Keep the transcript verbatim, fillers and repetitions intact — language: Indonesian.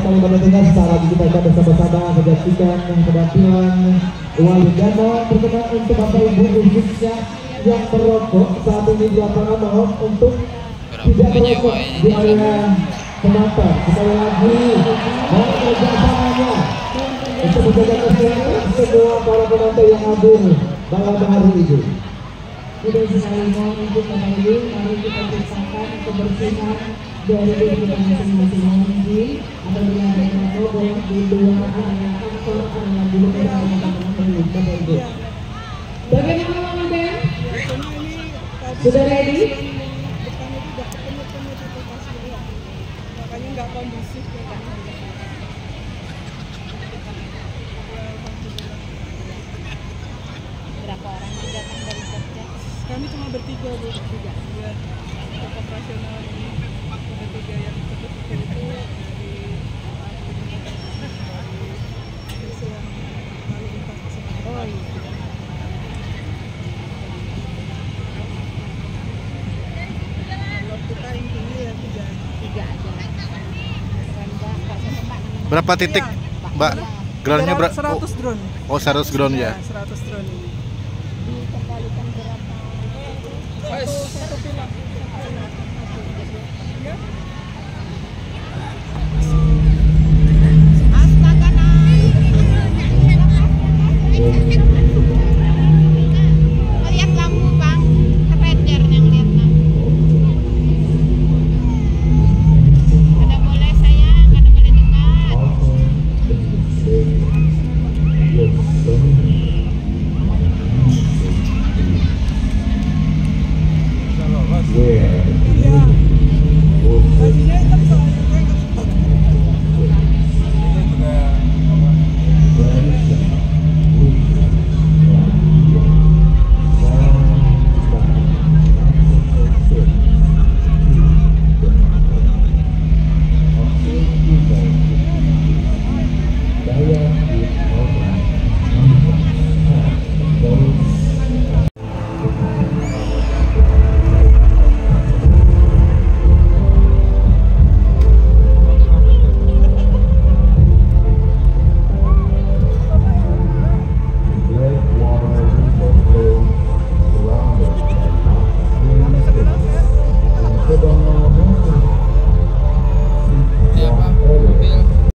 kami mendengar secara kita akan bersama-sama menyaksikan penampilan wali dana berkenan untuk Bapak Ibu khususnya yang merokok saat ini di lapangan mohon untuk tidak merokok di area penonton. Sekali lagi mohon kerjasamanya untuk menjaga kesehatan semua para penonton yang hadir malam hari ini. Sudah sekali mohon untuk Bapak Ibu, mari kita ciptakan kebersihan dari diri kita masing-masing ini. Apabila ada yang merokok di luar area kantor, area di luar area kantor, Bapak Ibu. Bagaimana Mama Ben? Sudah ready? Makanya nggak kondusif ya kan. Berapa orang yang datang dari Jogja? Kami cuma bertiga bu, bertiga. Ya, untuk operasional ini bertiga yang bertiga itu dari desa yang lalu lintas kesehatan. Oh iya. Kalau kita intinya ya tiga. Tiga aja. Rendah, bakso tembak namanya. Berapa titik, Mbak? Groundnya berapa? seratus drone. Oh, seratus ground ya. seratus drone ini. Dikendalikan berapa? Satu satu film. Ya.